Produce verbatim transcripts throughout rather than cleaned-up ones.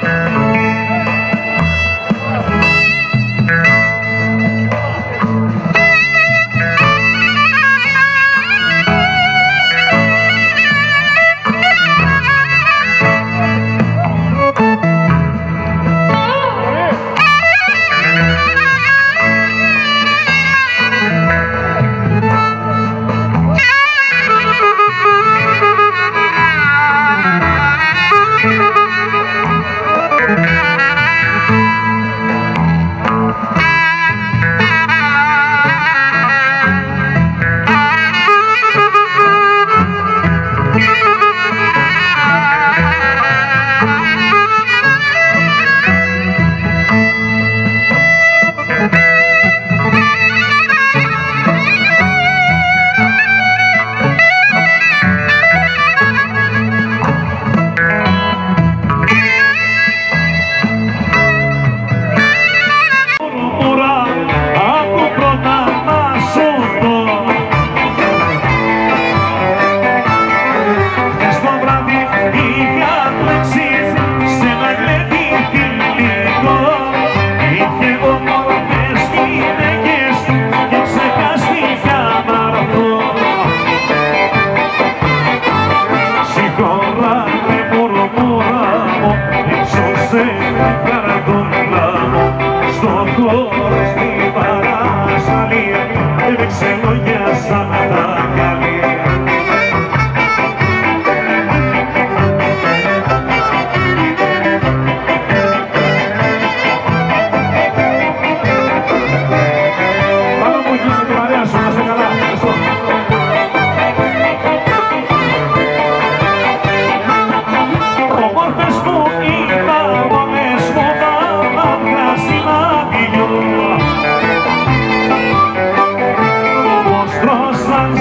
Σαν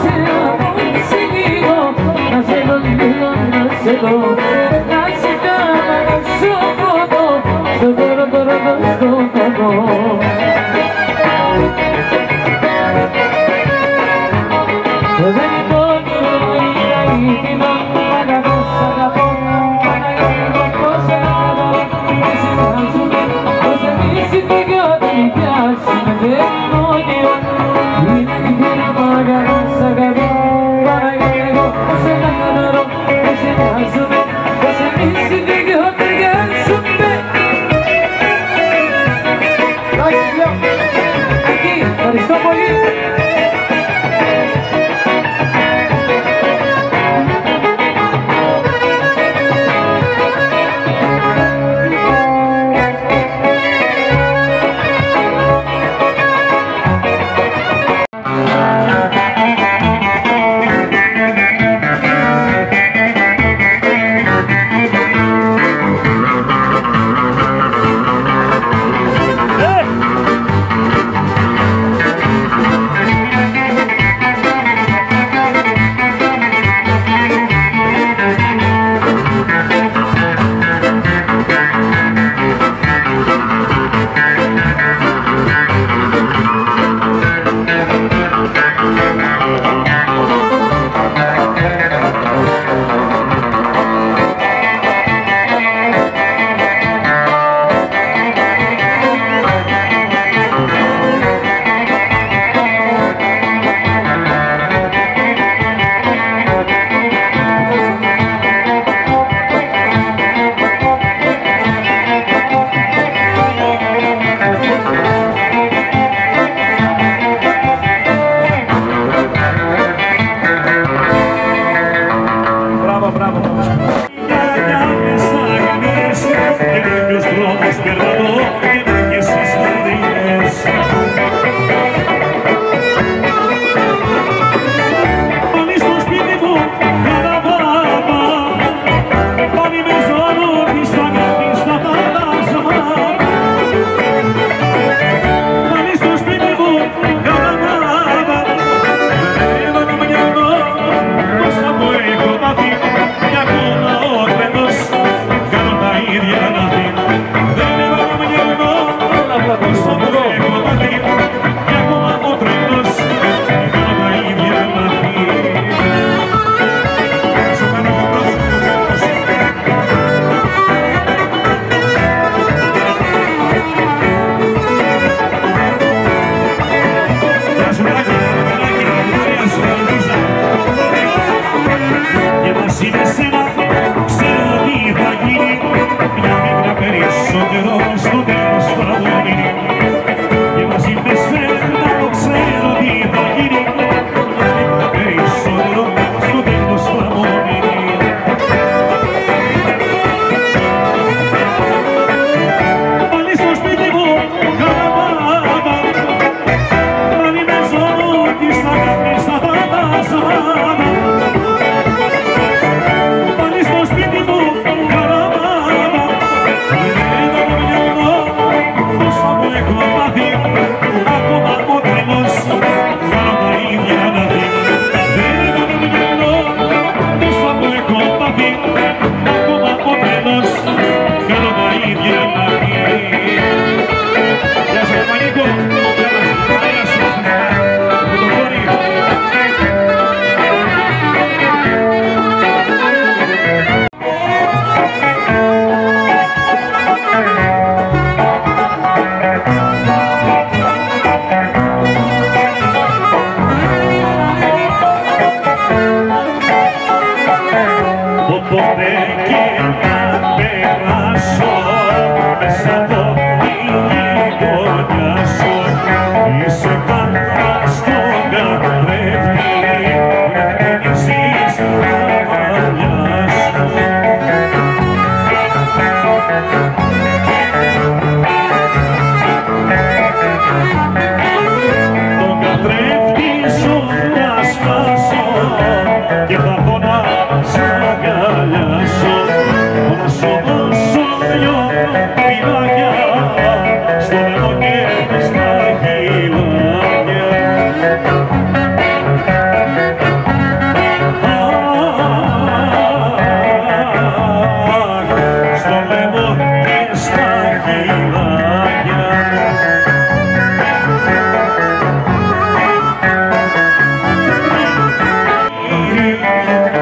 Ευχαριστώ πολύ.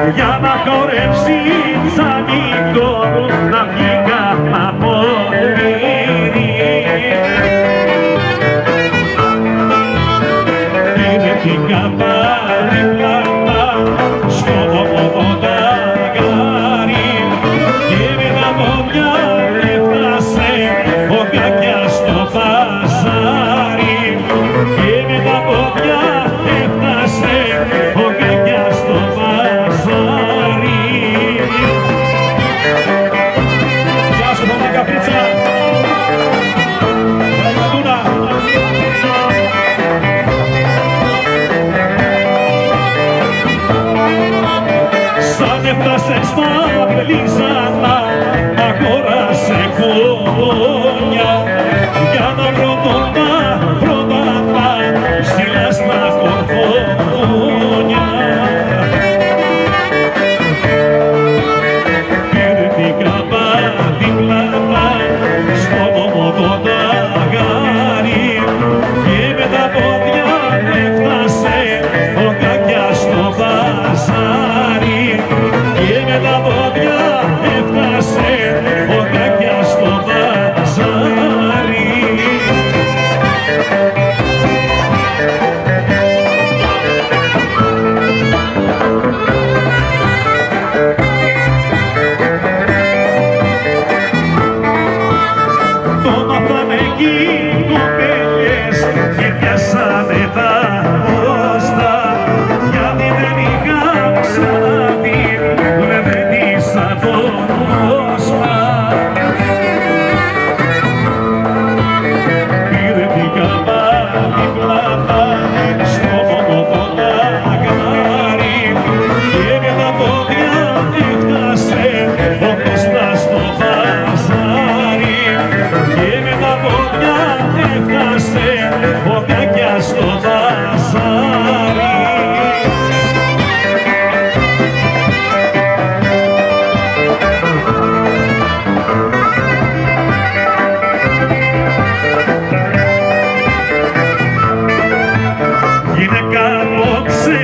για να χορεύσει τσανικό να βγει από μύρι. Πήρε την καμπάρι πλάτα στο μοδοταγάρι και με τα πόδια έφτασε ο κακιάς στο παζάρι και με τα πόδια έφτασε ο κακιάς στο παζάρι. Γεια σου μαμά Καπρίτσα! Σαν έφτασε στα Πλίζανα αγόρασε κόνια για να προδοτά, προδοτά ψηλά στα κορφόνια. Πήρε την καμπά την πλάτα στο μοδοταγάρι και με τα πόδια έφτασε ο κακιάς στο παζάρι και με τα πόδια έφτασε ο κακιάς στο παζάρι. Το μάθανε εκεί οι κοπέλες και πιάσανε τα πόστα γιατί δεν είχαν ξαναδεί λεβέντησα τον κόσμο. Πήρε την καμπά την πλάτα στο μοδοταγάρι και με τα πόδια έφτασε ο Κώστας στο παζάρι και με τα πόδια έφτασε ο κακιάς στο παζάρι. Γυναίκα απόψε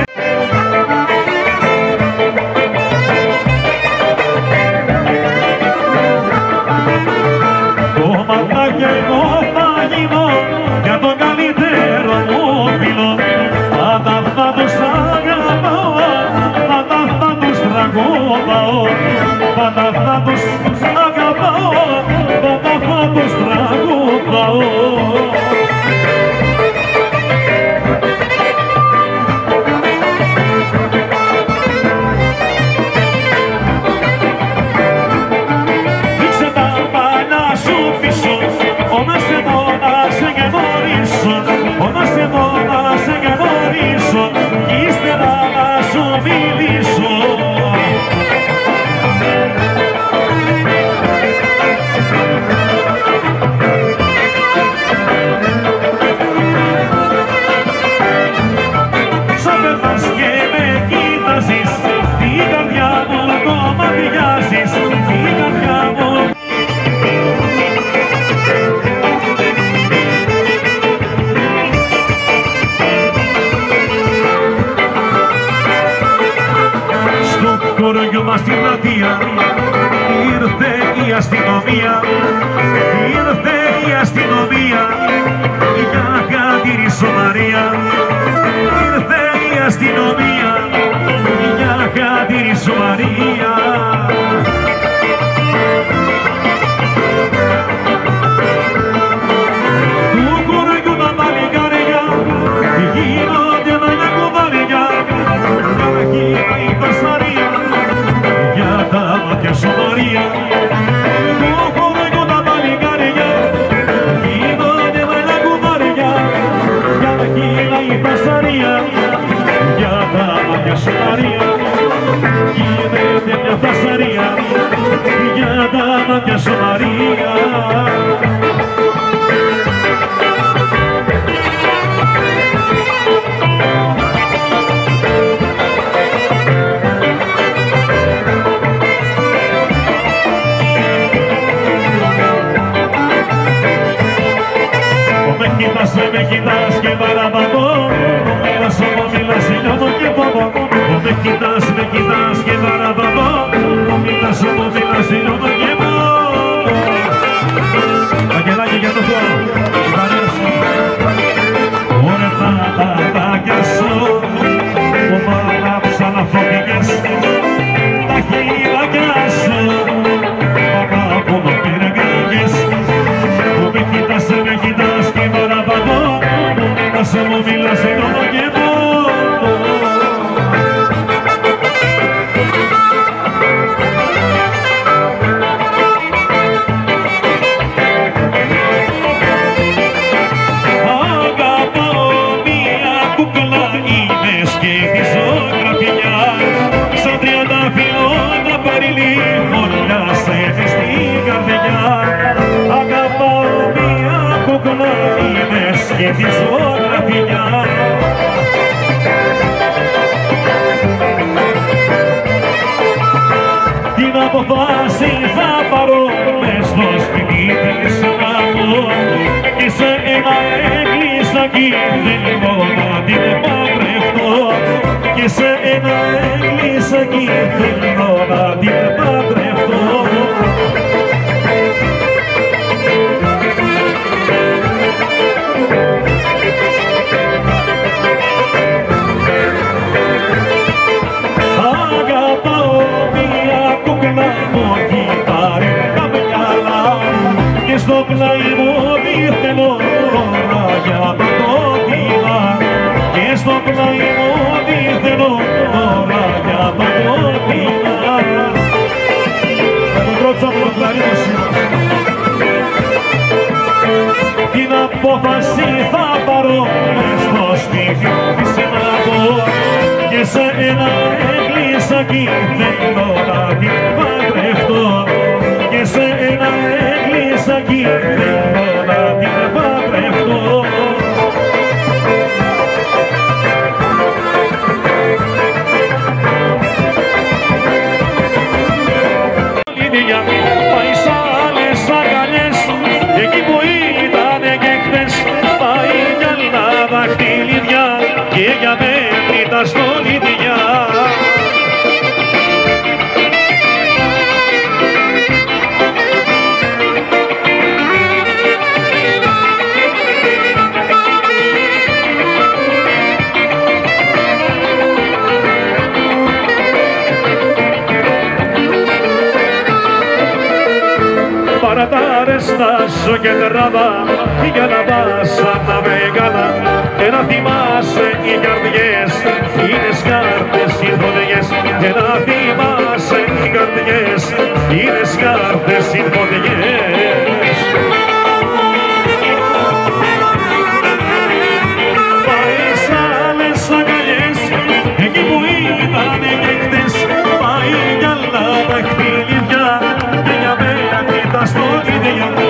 το ματάκι εγώ θα γίνω για τον καλύτερο μου φίλο. Πάντα θα τους αγαπάω, πάντα θα τους τραγουδάω, πάντα θα τους αγαπάω, πάντα θα τους τραγουδάω. Κορογιό μας στην πλατεία ήρθε η αστυνομία, ήρθε η αστυνομία για χατήρισο Μαρία, ήρθε η αστυνομία για χατήρισο Μαρία. Του κορογιού τα παλικάρια γίνονται μια κουβάρια για να χείρα η φασαρία για τα μάτια σου Μαρία. Του κορογιού τα παλικάρια γίνονται μια κουβάρια για να χείρα η φασαρία για τα μάτια σου Μαρία. Γίνεται μια φασαρία για τα μάτια σου Μαρία. Με κοιτάς και παραπάνω, μιλάς όμως μιλάς, νιώθω και φόβο. Με κοιτάς και τη ζωγραφιά. Την αποφάση θα πάρω μες στο σπίτι της να πω και σε ένα εγκλισάκι θέλω να την παντρευτώ και σε ένα εγκλισάκι θέλω να την παντρευτώ. Στο πλάι μου δίθενο τώρα για το κύμα και στο πλάι μου δίθενο τώρα για το κύμα. Το τρόψα από το κλαρίνο σήμερα. Την απόφαση θα πάρω μες στο σπίτι της να πω και σε ένα εκκλησάκι θέλω να την παντρευτώ και σε ένα εκκλησάκι θέλω να την παντρευτώ. Ίδια πάει σ' άλλες αγκαλιές εκεί που ήτανε και χτες πάει κι άλλα δαχτυλίδια και για μέτρητα στολίδια. Παρατάρες στάσω και τραβά για να πας σαν τα μεγάλα και να θυμάσαι οι καρδιές είναι σκάρτες οι φωτιές και να θυμάσαι οι καρδιές είναι σκάρτες οι φωτιές. Πάει σ' άλλες αγκαλιές εκεί που ήτανε και χτες πάει κι άλλα δαχτυλίδια και για μένα κοιτάς το ίδιο.